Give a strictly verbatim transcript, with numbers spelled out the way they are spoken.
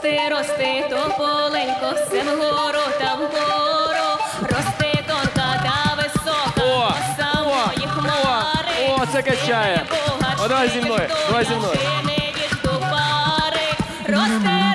Рости, рости, тополенько, все вгору та вгору. Рости тонка та висока, О, до самої хмари. О, це качає. О, давай зі мною, давай зі мною. Рости,